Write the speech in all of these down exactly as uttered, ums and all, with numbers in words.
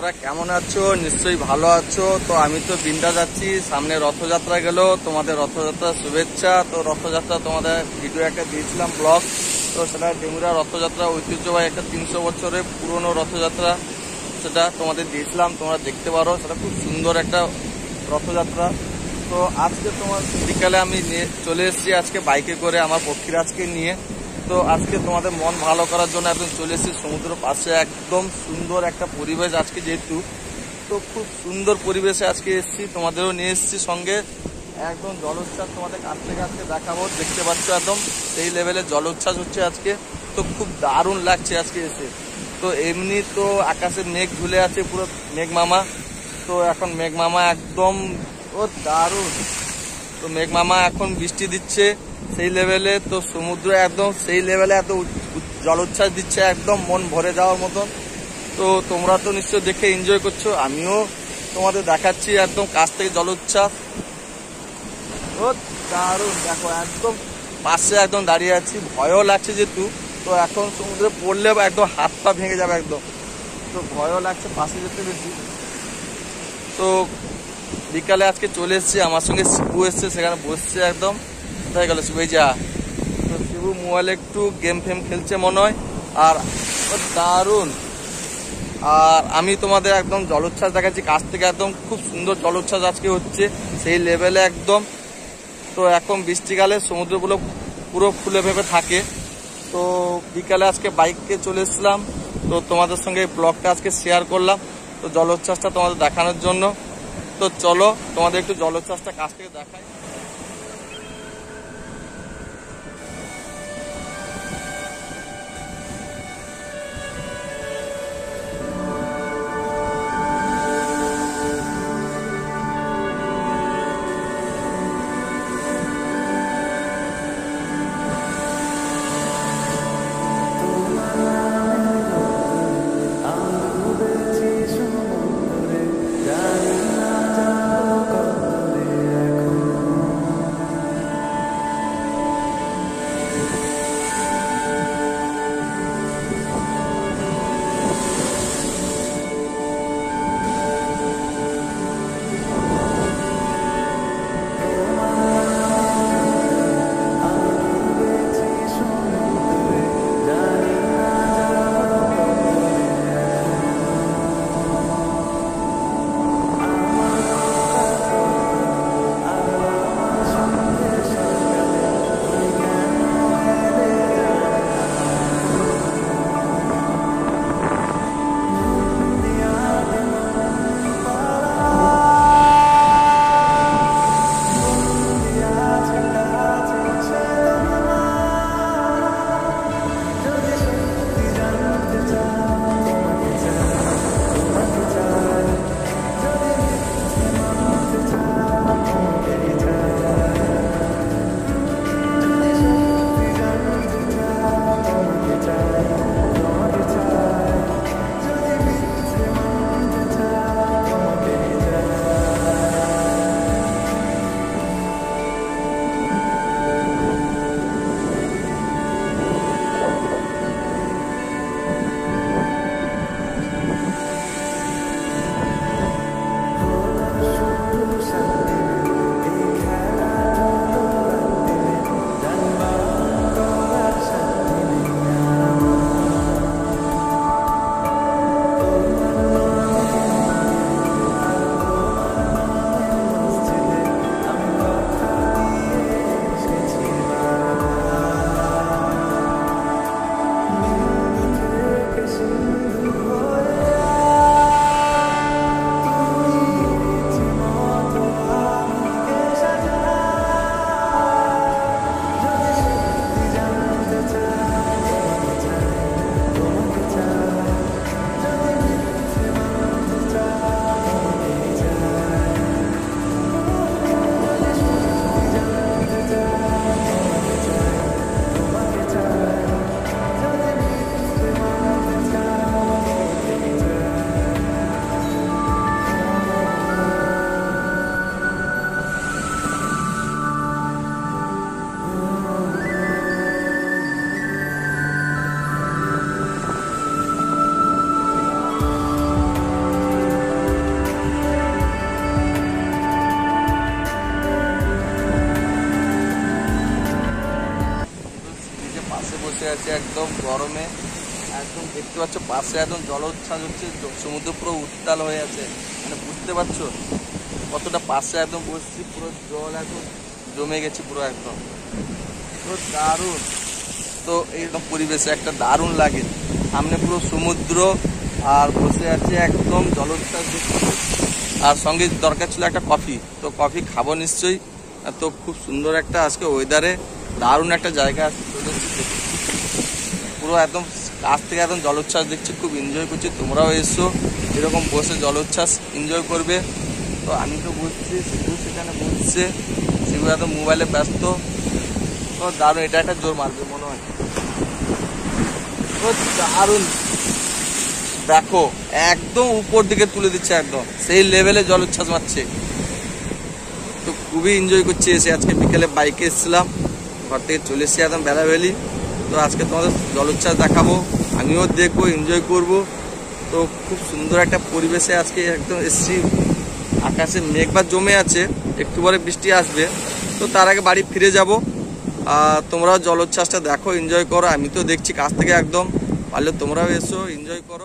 তোমরা কেমন আছো? নিশ্চয়ই ভালো আছো। তো আমি তো বিন্ডা যাচ্ছি, সামনে রথযাত্রা গেল। তোমাদের রথযাত্রার শুভেচ্ছা। তো রথযাত্রা তোমাদের ভিডিও একটা দিয়েছিলাম, ব্লগ। তো সেটা ডেমুরা রথযাত্রা ঐতিহ্যবাহী একটা তিনশো বছরের পুরনো রথযাত্রা, সেটা তোমাদের দিয়েছিলাম, তোমরা দেখতে পারো। সেটা খুব সুন্দর একটা রথযাত্রা। তো আজকে তোমার বিকালে আমি নিয়ে চলে এসেছি আজকে বাইকে করে আমার পক্ষীরাজকে নিয়ে। তো আজকে তোমাদের মন ভালো করার জন্য একদম চলে এসেছি সমুদ্র পাশে। একদম সুন্দর একটা পরিবেশ আজকে, যেহেতু তো খুব সুন্দর পরিবেশে আজকে এসেছি, তোমাদেরও নিয়ে এসেছি সঙ্গে। একদম জলোচ্ছ্বাস তোমাদের কাছ থেকে আজকে দেখাবো, দেখতে পাচ্ছ একদম সেই লেভেলে জলোচ্ছ্বাস হচ্ছে আজকে। তো খুব দারুণ লাগছে আজকে এসে। তো এমনি তো আকাশে মেঘ ঝুলে আছে, পুরো মেঘ মামা। তো এখন মেঘ মামা একদম ও দারুণ। তো মেঘ মামা এখন বৃষ্টি দিচ্ছে সেই লেভেলে। তো সমুদ্র একদম সেই লেভেলে এত জলোচ্ছ্বাস দিচ্ছে, একদম মন ভরে যাওয়ার মতন। তো তোমরা তো নিশ্চয় দেখে এনজয় করছো, আমিও তোমাদের দেখাচ্ছি একদম কাছ থেকে জলোচ্ছ্বাস। ও দারুণ, দেখো একদম পাশে একদম দাঁড়িয়ে আছি, ভয়ও লাগছে যেহেতু। তো এখন সমুদ্রে পড়লে একদম হাত পা ভেঙে যাবে একদম। তো ভয়ও লাগছে পাশে যেতে বেশি। তো বিকালে আজকে চলে এসেছি, আমার সঙ্গে শিবু এসছে, সেখানে বসছে একদম। কোথায় গেল শিবু? যা। তো শিবু মোবাইলে একটু গেম ফেম খেলছে মনে হয়। আর দারুণ। আর আমি তোমাদের একদম জলোচ্ছ্বাস দেখাচ্ছি কাছ থেকে, একদম খুব সুন্দর জলোচ্ছ্বাস আজকে হচ্ছে সেই লেভেলে একদম। তো এখন বৃষ্টিকালে সমুদ্রগুলো পুরো ফুলে ভেবে থাকে। তো বিকালে আজকে বাইকে চলে এসেছিলাম, তো তোমাদের সঙ্গে ব্লগটা আজকে শেয়ার করলাম, তো জলোচ্ছ্বাসটা তোমাদের দেখানোর জন্য। তো চলো তোমাদের একটু জলোচ্ছ্বাসটা কাছ থেকে দেখাই। একদম গরমে একদম দেখতে পাচ্ছ পাশে একদম জলোচ্ছ্বাস হচ্ছে, সমুদ্র পুরো উত্তাল হয়ে আছে, মানে বুঝতে পারছো কতটা পাশে একদম বসছি, পুরো জল একদম জমে গেছে পুরো একদম। তো দারুণ, তো এইরকম পরিবেশে একটা দারুণ লাগে, সামনে পুরো সমুদ্র আর বসে আছে একদম জলোচ্ছ্বাস দেখছি, আর সঙ্গে দরকার ছিল একটা কফি, তো কফি খাবো নিশ্চয়ই। তো খুব সুন্দর একটা আজকে ওয়েদারে দারুণ একটা জায়গা আছে, পুরো একদম কাছ থেকে একদম জলোচ্ছ্বাস দেখছি, খুব এনজয় করছি। তোমরাও এসো এরকম বসে জলোচ্ছ্বাস এনজয় করবে। তো আমি তো বসছি, শিবু সেখানে বসছে, শিবু একদম মোবাইলে ব্যস্ত। তো দারুণ, এটা একটা জোর মারবে মনে হয়। তো দারুণ, দেখো একদম উপর দিকে তুলে দিচ্ছে, একদম সেই লেভেলে জলোচ্ছ্বাস মারছে। তো খুবই এনজয় করছি এসে। আজকে বিকেলে বাইকে এসেছিলাম, ঘর থেকে চলে এসেছি একদম বেলা ভ্যালি। তো আজকে তোমাদের জলোচ্ছ্বাস দেখাবো, আমিও দেখবো, এনজয় করব। তো খুব সুন্দর একটা পরিবেশে আজকে একদম এসছি। আকাশে মেঘ বা জমে আছে, একটু পরে বৃষ্টি আসবে। তো তার আগে বাড়ি ফিরে যাব। আর তোমরাও জলোচ্ছ্বাসটা দেখো, এনজয় করো। আমি তো দেখছি কাছ থেকে একদম, পারলে তোমরাও এসো, এনজয় করো।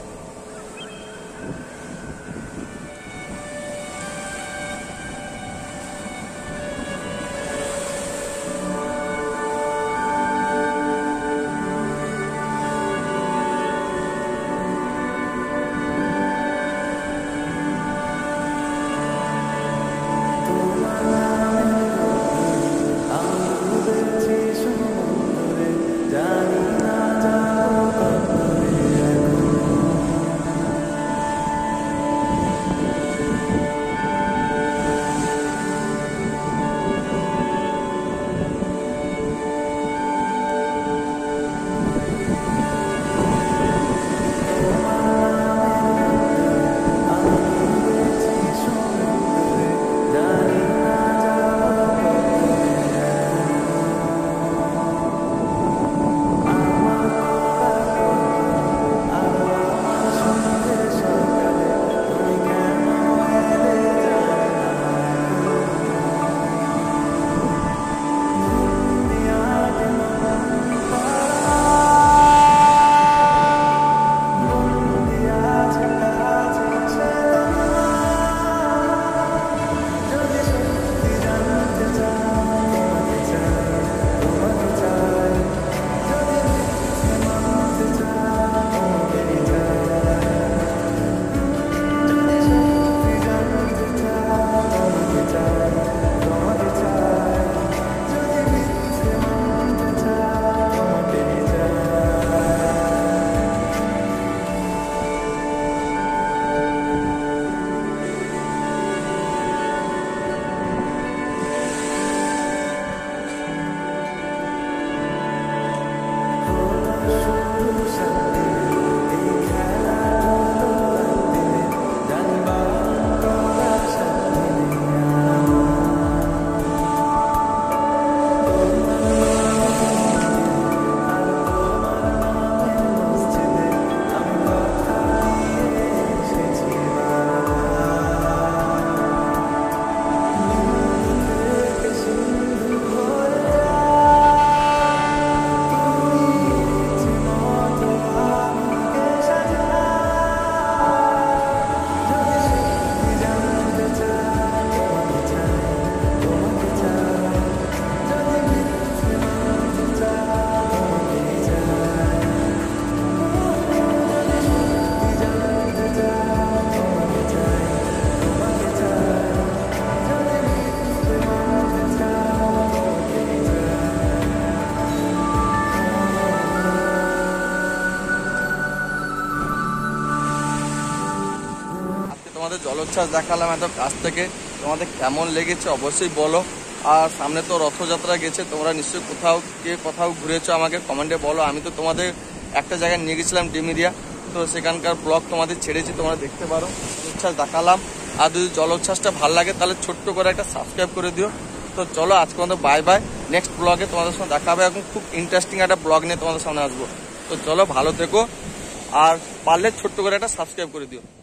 তোমাদের জলোচ্ছ্বাস দেখালাম এত কাছ থেকে, তোমাদের কেমন লেগেছে অবশ্যই বলো। আর সামনে তো রথযাত্রা গেছে, তোমরা নিশ্চয়ই কোথাও কে কোথাও ঘুরেছো আমাকে কমেন্টে বলো। আমি তো তোমাদের একটা জায়গায় নিয়ে গেছিলাম ডিমিরিয়া, তো সেখানকার ব্লগ তোমাদের ছেড়েছি, তোমরা দেখতে পারো। জলোচ্ছ্বাস দেখালাম, আর যদি জলোচ্ছ্বাসটা ভালো লাগে তাহলে ছোট্ট করে একটা সাবস্ক্রাইব করে দিও। তো চলো আজকে আমাদের বাই বাই, নেক্সট ব্লগে তোমাদের সঙ্গে দেখা হবে। এখন খুব ইন্টারেস্টিং একটা ব্লগ নিয়ে তোমাদের সামনে আসবো। তো চলো ভালো থেকো, আর পারলে ছোট্ট করে একটা সাবস্ক্রাইব করে দিও।